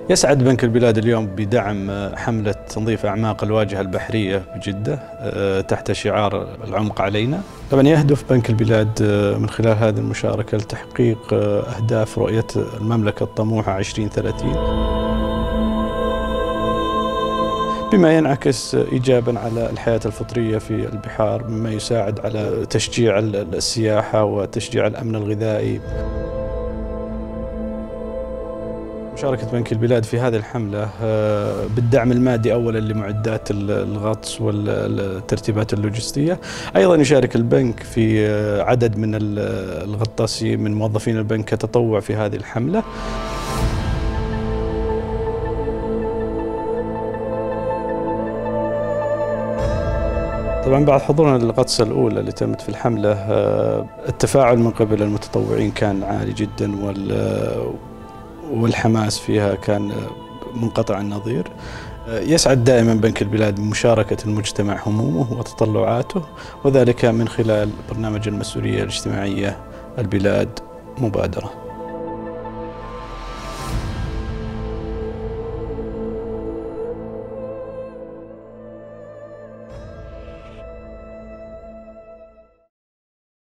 يسعد بنك البلاد اليوم بدعم حملة تنظيف أعماق الواجهة البحرية بجدة تحت شعار العمق علينا. طبعا يهدف بنك البلاد من خلال هذه المشاركة لتحقيق أهداف رؤية المملكة الطموحة 2030 بما ينعكس إيجابا على الحياة الفطرية في البحار، مما يساعد على تشجيع السياحة وتشجيع الأمن الغذائي. مشاركة بنك البلاد في هذه الحملة بالدعم المادي أولا لمعدات الغطس والترتيبات اللوجستية. أيضا يشارك البنك في عدد من الغطاسين من موظفين البنك كتطوع في هذه الحملة. طبعا بعد حضورنا للغطسة الأولى اللي تمت في الحملة، التفاعل من قبل المتطوعين كان عالي جدا، والحماس فيها كان منقطع النظير. يسعد دائما بنك البلاد بمشاركة المجتمع همومه وتطلعاته، وذلك من خلال برنامج المسؤولية الاجتماعية البلاد مبادرة.